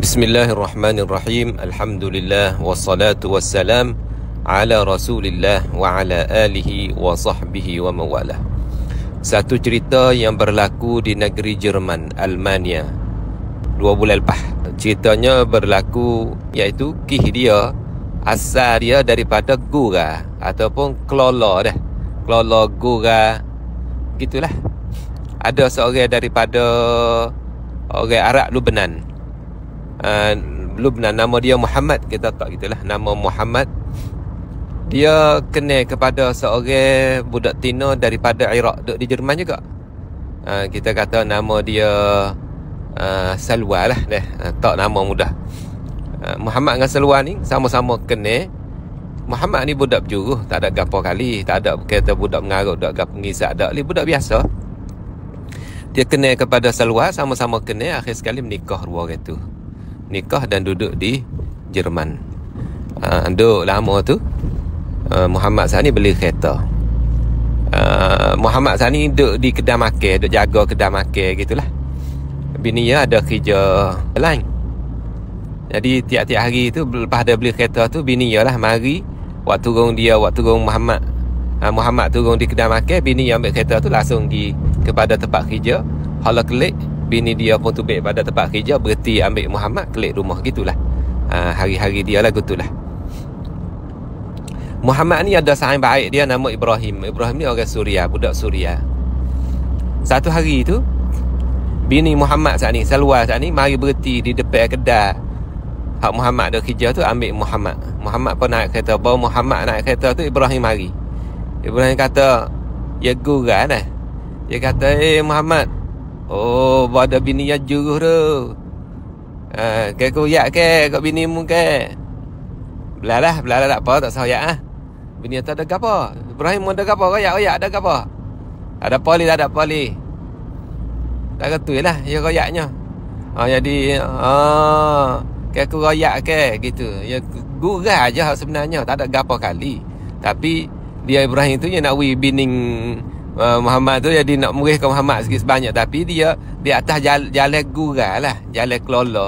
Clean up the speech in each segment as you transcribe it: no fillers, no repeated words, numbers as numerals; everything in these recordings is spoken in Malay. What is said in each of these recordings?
Bismillahirrahmanirrahim. Alhamdulillah wassalatu wassalam ala Rasulillah wa ala alihi wa sahbihi wa mawalah. Satu cerita yang berlaku di negeri Jerman, Almania, 2 bulan lepas. Ceritanya berlaku iaitu kisah dia, asal dia daripada Gura ataupun Klola dah. Klola Gura gitulah. Ada seorang daripada orang Arab Lubnan. Lubnan, nama dia Muhammad, kita tak gitulah, nama Muhammad. Dia kenal kepada seorang budak Tino daripada Iraq, duduk di Jerman juga. Kita kata nama dia Salwa lah deh. Tak nama mudah. Muhammad dengan Salwa ni sama-sama kenal. Muhammad ni budak berjuruh, tak ada gapo kali, tak ada kata budak mengarut, budak gapo ngisap, tak ada, budak biasa. Dia kenal kepada Salwa, sama-sama kenal, akhir sekali menikah dua orang tu. Nikah dan duduk di Jerman. Duduk lama tu, Muhammad saat ni beli kereta. Muhammad saat ni duduk di kedai makan, duduk jaga kedai makan gitulah. Bini dia ada kerja lain. Jadi tiap-tiap hari tu, lepas dia beli kereta tu, bini dia lah mari. Waktu turun Muhammad turun di kedai makan, bini dia ambil kereta tu langsung kepada tempat kerja. Hala kelik, bini dia pun tubik pada tempat kerja, berhenti ambil Muhammad, kelik rumah gitulah. Hari-hari dia lah gitulah. Muhammad ni ada sahabat baik dia, nama Ibrahim. Ibrahim ni orang Suria, budak Suria. Satu hari tu, bini Muhammad saat ni, Salwa saat ni, mari berhenti di depan kedai hak Muhammad ada kerja tu, ambil Muhammad. Muhammad pun naik kereta. Baru Muhammad naik kereta tu, Ibrahim mari. Ibrahim kata, ya gurau dah. Dia kata, Muhammad, oh, ada bini yang juruh tu. Kau koyak ke kat bini mu ke? Belalah tak apa, tak sayak ah. Bini tu ada gapo? Ibrahim ada gapo? Koyak ada gapo? Ada poli, tak ada poli. Tak ketulah ya koyaknya. Jadi kau koyak ke gitu. Ya gurau aja sebenarnya, tak ada gapo kali. Tapi dia Ibrahim tu dia nak bining Muhammad tu, jadi nak murih ke Muhammad sikit sebanyak. Tapi dia di atas jalan gurau lah, jalan Klola.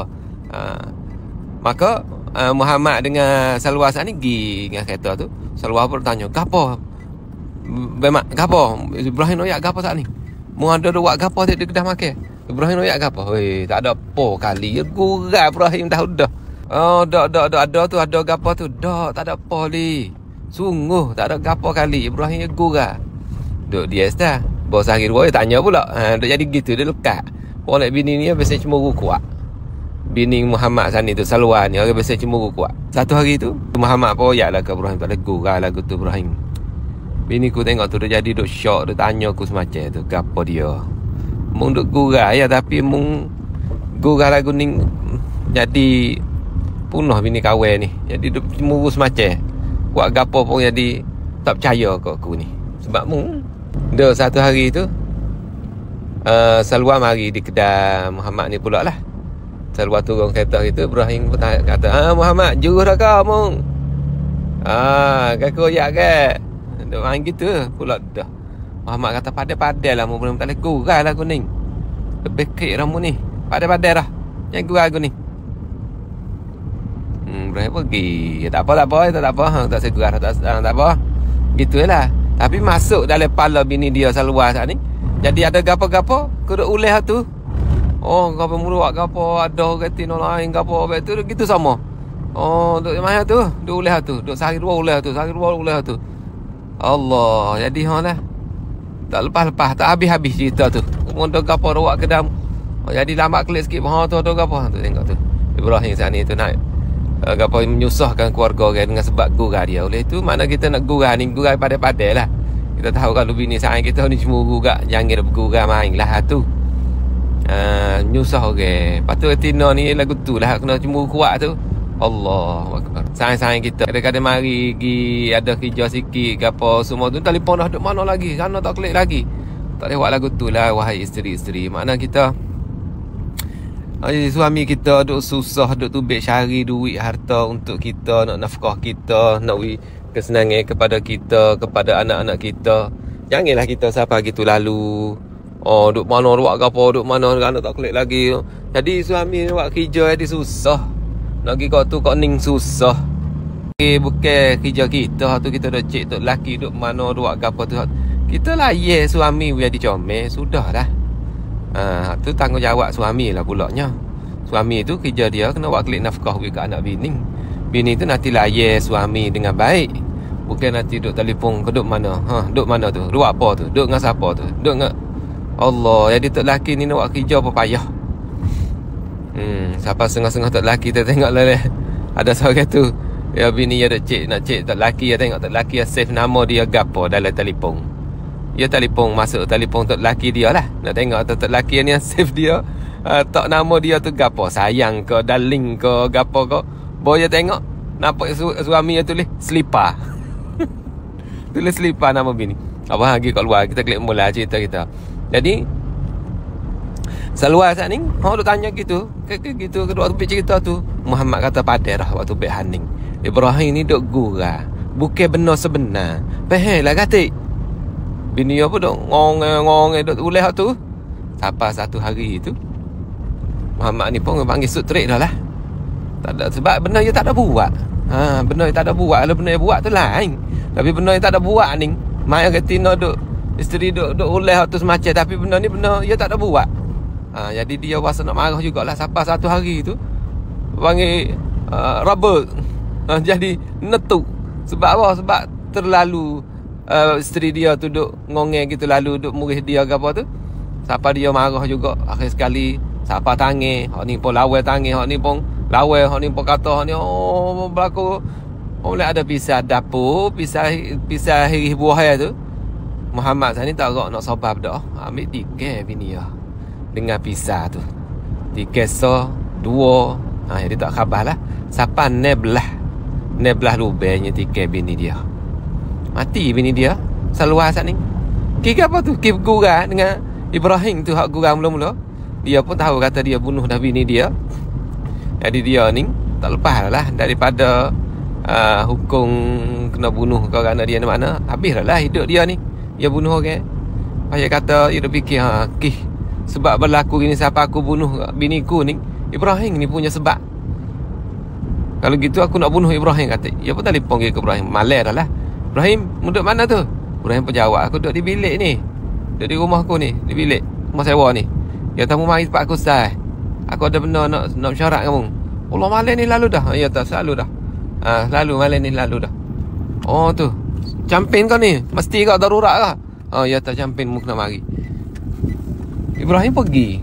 Maka Muhammad dengan Salwa saat ni pergi dengan kereta tu. Salwa pun tanya, gapo? Memang gapo? Ibrahim noyak gapo saat ni? Mu ada buat gapo di kedai makan? Ibrahim noyak gapo? Tak ada apa kali. Ya gurau Ibrahim dah. Ada tu, ada gapo tu. Tak ada apa li. Sungguh tak ada gapo kali. Ibrahim ya gurau. Duduk dia dah. Bos hari dua dia tanya pula. Duduk jadi gitu, dia lekat. Orang bini ni biasa cemburu kuat. Bini Muhammad sana tu, Salwa ni, orang biasa cemburu kuat. Satu hari tu, Muhammad pun lah ke Ibrahim. Tak ada gurau lagu tu Ibrahim. Bini ku tengok tu, dia jadi duduk syok. Dia tanya aku semacam tu, gapo dia. Mung duduk gurau ya, tapi mung gurau lagu ni jadi punah bini kawan ni. Jadi duduk cemburu semacam. Buat gapo pun jadi tak percaya ke aku ni. Sebab mung dah satu hari tu Salwa mari di kedai Muhammad ni pula lah. Salwa turun kereta itu, Ibrahim pun kata, Muhammad juruh dah kau mung. Kau koyak ke? Dia main gitu pula dah. Muhammad kata, padai-padai lah, mu belum tak boleh gurau lah aku ni. Lebih kek dah mu ni. Padai-padai dah, jangan gurau aku ni. Ibrahim pergi. Tak apa, tak segera, tak apa. Gitulah. Tapi masuk dalam kepala bini dia Salwa saat ni. Jadi ada gapo-gapo, kena uleh tu. Gapo muruak gapo, ada orang tino lain gapo, tu gitu sama. Duk mana tu? Duk uleh tu. Duk sehari dua uleh tu, Allah, jadi lah. Tak lepas-lepas, tak habis-habis cerita tu. Kemudian gapo ruak kedam. Jadi lambat klik sikit, tu ada gapo. Tu tengok tu. Ibrahim saat ni tu naik. Gapo menyusahkan keluarga orang dengan sebab gurau dia. Oleh itu mana kita nak gurau ni, gurau padai-padai lah. Kita tahu kalau bini sayang kita ni cemburu gak, jangan bergurau main lah tu. Nyusah orang. Patut Tino ni lagu tu lah, kena cemburu kuat tu. Allahuakbar. Sayang-sayang kita. Kadang-kadang mari pergi ada kerja sikit ke apa semua tu, telefon dah duk mana lagi, sana tak klik lagi. Tak boleh buat lagu tu lah wahai isteri-isteri. Makna kita suami kita duk susah, duk tubik cari duit harta untuk kita, nak nafkah kita, nak kesenangan kepada kita, kepada anak-anak kita. Janganlah kita siapa gitu lalu Oh, duk mana buat apa, duk mana anak tak klik lagi. Jadi suami buat kerja jadi susah. Nak pergi kau tu kau ning susah. Bukan kerja kita tu kita dah cek tok laki duk mana buat apa tu. Kita layan suami jadi comel sudah dah. Tu tanggungjawab suami lah pulaknya. Suami tu kerja dia kena buat klik nafkah bagi anak bini. Bini tu nanti layan suami dengan baik. Bukan nanti duk telefon ke duk mana. Duk mana tu? Duk apa tu? Duk dengan siapa tu? Duk dengan Allah. Jadi tok laki ni nak buat kerja apa payah. Siapa setengah-setengah tok laki kita tengok lah. Ada seorang tu. Ya bini dia nak cek tok laki, dia tengok tok laki dia save nama dia gapo dalam telefon. Dia telefon masuk telefon tok laki dia lah. Nak tengok tok laki ni save dia. Tok nama dia tu gapo, sayang ke, darling ke, gapo ke. Bawa dia tengok, nampak suami dia tulis selipar. Tulis selipar nama bini. Apa lagi kat luar, kita klik mula cerita kita. Jadi Salwa saat ni, duk tanya gitu. Gitu kedua topik cerita tu. Muhammad kata pada dah waktu baik haning. Ibrahim ni duk gurau. Bukan benar sebenar. Faham lah katik. Bini apa duk ngong duk uleh tu. Sampai satu hari tu Muhammad ni pun panggil sutrik dah lah. Tak ada sebab benda dia tak ada buat. Benda dia tak ada buat. Kalau benda dia buat tu lain. Tapi benda dia tak ada buat ni. Mai kata Tina duk isteri duk uleh tu semacam tapi benda ni benda dia tak ada buat. Jadi dia rasa nak marah jugalah. Sampai satu hari tu panggil rubber. Jadi netuk. Sebab apa? Sebab terlalu isteri dia tu duk ngongeng gitu, lalu duk murih dia ke apa tu. Sampai dia marah juga. Akhir sekali sampai tangan, hak ni pun lawai tangan, hak ni pun lawai, hak ni pun kata hak ni berlaku. Boleh ada pisah dapur, pisah hirih buah tu. Muhammad ni tak rak nak sabar dah. Ambil 3 bini dia dengan pisah tu. 3 so 2. Jadi tak khabar lah. Sampai 16 lubangnya 3 bini dia. Mati bini dia. Salwa saat ni. Kira apa tu? Kira gurau dengan Ibrahim tu hak gurau mula-mula. Dia pun tahu kata dia bunuh dah bini dia. Jadi dia ni tak lepas lah daripada hukum kena bunuh kerana dia ni mana. Habis lah hidup dia ni. Dia bunuh orang. Payah kata dia dah fikir sebab berlaku gini siapa aku bunuh biniku ni. Ibrahim ni punya sebab. Kalau gitu aku nak bunuh Ibrahim kata. Dia pun telefon ke Ibrahim. Malah dah lah. Ibrahim, duduk mana tu? Ibrahim pun jawab, aku duduk di bilik ni. Duduk di rumah aku ni, di bilik rumah sewa ni. Dia tamu mari tempat aku sah. Aku ada benda nak mesyuarat kamu. Allah malam ni lalu dah. Ya tak selalu dah. Selalu malam ni lalu dah. Oh tu. Campin kau ni. Mesti kau darurat kah? Ya tak campin mu kena mari. Ibrahim pergi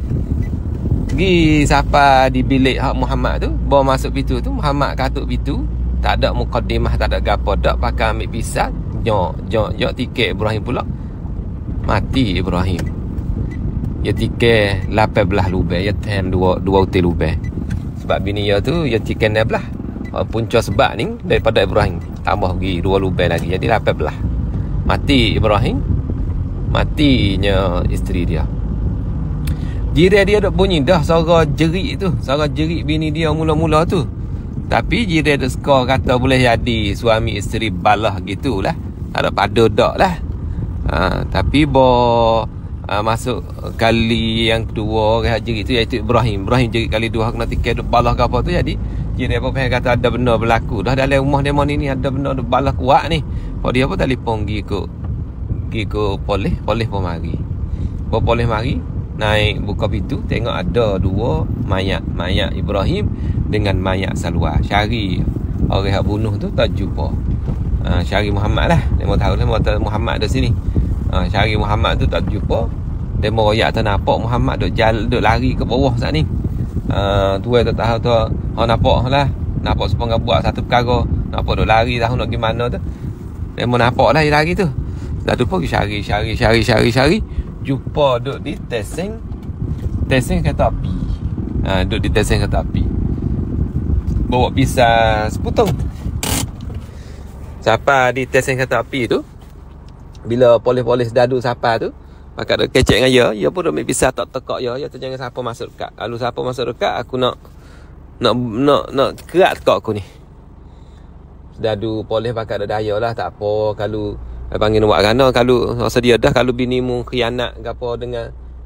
siapa di bilik hak Muhammad tu, bawa masuk pintu tu, Muhammad katuk pintu, tak ada mukaddimah, tak ada gapo, dak pakai ambil pisau, jok tiket Ibrahim pula. Mati Ibrahim. Ya tiket 18 lubang, ya tem 2 util lubang. Sebab bini dia tu ya tiket 16. Punca sebab ni daripada Ibrahim tambah lagi 2 lubang lagi, jadi 18. Mati Ibrahim. Matinya isteri dia. Jiran dia duk bunyi dah suara jerit tu. Suara jerit bini dia mula-mula tu. Tapi jiran duk skor kata boleh jadi suami isteri balah gitulah. Tak ada pada dak lah. Tapi masuk kali yang kedua orang jerit tu iaitu Ibrahim. Ibrahim jerit kali 2 kena tiket duk balah ke apa tu, jadi jiran apa kata ada benda berlaku. Dah dalam rumah dia ni ada benda duk balah kuat ni. Kau dia pun telefon pergi ke polis pun mari. Polis mari naik buka pintu, tengok ada 2 mayat Ibrahim dengan mayat Salwa. Cari orang yang bunuh tu tak jumpa. Cari Muhammad lah. Dia mau tahu Muhammad ada sini. Cari Muhammad tu tak jumpa. Dia mau royak tak nampak Muhammad duk lari ke bawah saat ni. Tu tak tahu tu. Nampak lah. Nampak sepengah buat satu perkara. Nampak duk lari tahu nak gimana tu. Dia mau nampak lah dia lari tu. Dah tu pergi cari. Jumpa duduk di teseng kereta api. Duduk di teseng kereta api. Bawa pisau sepotong. Siapa di teseng kereta api tu, bila polis dadu siapa tu, maka ada kecek dengan dia pun ambil pisau tak tekak dia tu jangan siapa masuk dekat. Kalau siapa masuk dekat aku nak kerat tekak aku ni. Dadu polis pakai ada daya lah, tak apa kalau panggil buat kerana kalau rasa dia dah kalau bini mu khianat gapo dengan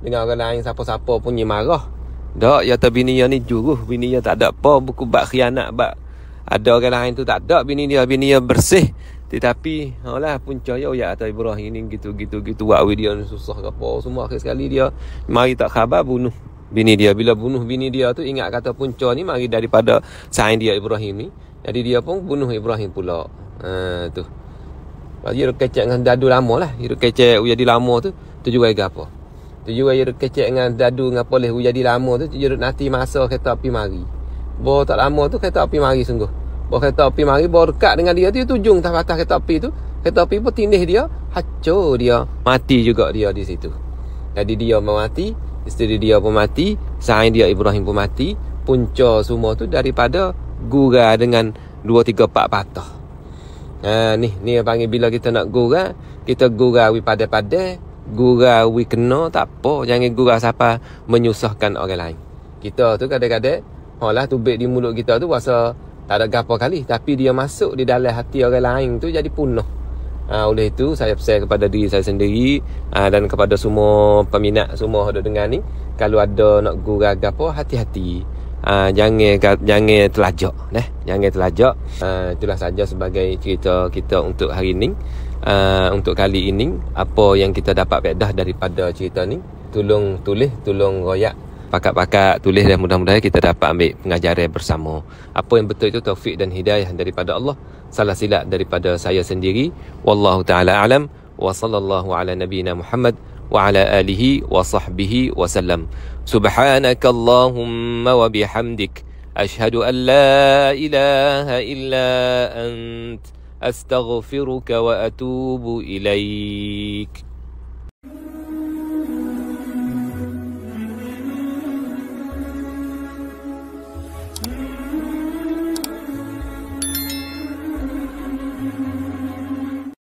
dengan orang lain, siapa-siapa punya marah. Tak, ya tak bini dia ni juruh, bini dia tak ada apa, buku bak khianat, bak ada orang lain tu tak ada, bini dia bersih. Tetapi alah punca ya atas Ibrahim ni gitu buat dia ni susah ke apa semua. Akhir sekali dia mari tak khabar bunuh bini dia. Bila bunuh bini dia tu ingat kata punca ni mari daripada sain dia Ibrahim ni. Jadi dia pun bunuh Ibrahim pula. Tu. Dia kecek dengan dadu lama lah. Dia kecek jadi lama tu juga apa. Tu juga dia kecek dengan dadu dengan boleh jadi lama tu dia nanti masa kereta api mari. Baru tak lama tu kereta api mari sungguh. Baru kereta api mari baru dekat dengan dia tu tujung atas kereta api tu. Kereta api pun tindih dia, hancur dia. Mati juga dia di situ. Jadi dia mati, isteri dia pun mati, sain dia Ibrahim pun mati. Punca semua tu daripada gurau dengan 2, 3, 4 patah. Ni yang panggil bila kita nak gurau, kita guraui pada-pada, guraui kena tak apa, jangan gurau siapa menyusahkan orang lain. Kita tu kadang-kadang lah tubik di mulut kita tu rasa tak ada gapo kali, tapi dia masuk di dalam hati orang lain tu jadi punah. Oleh itu saya pesan kepada diri saya sendiri dan kepada semua peminat semua ada dengar ni, kalau ada nak gurau gapo hati-hati. Jangan terlajak jangan terlajak. Itulah saja sebagai cerita kita untuk hari ini. Untuk kali ini apa yang kita dapat faedah daripada cerita ni, tolong tulis, tolong royak, pakat-pakat tulis, dan mudah-mudahan kita dapat ambil pengajaran bersama. Apa yang betul itu taufik dan hidayah daripada Allah, salah silap daripada saya sendiri. Wallahu taala alam wa sallallahu ala nabiyyina Muhammad wa ala alihi wa sahbihi wa sallam. Subhanakallahumma wa bihamdik ashhadu an la ilaha illa ant astaghfiruka wa atubu ilaik.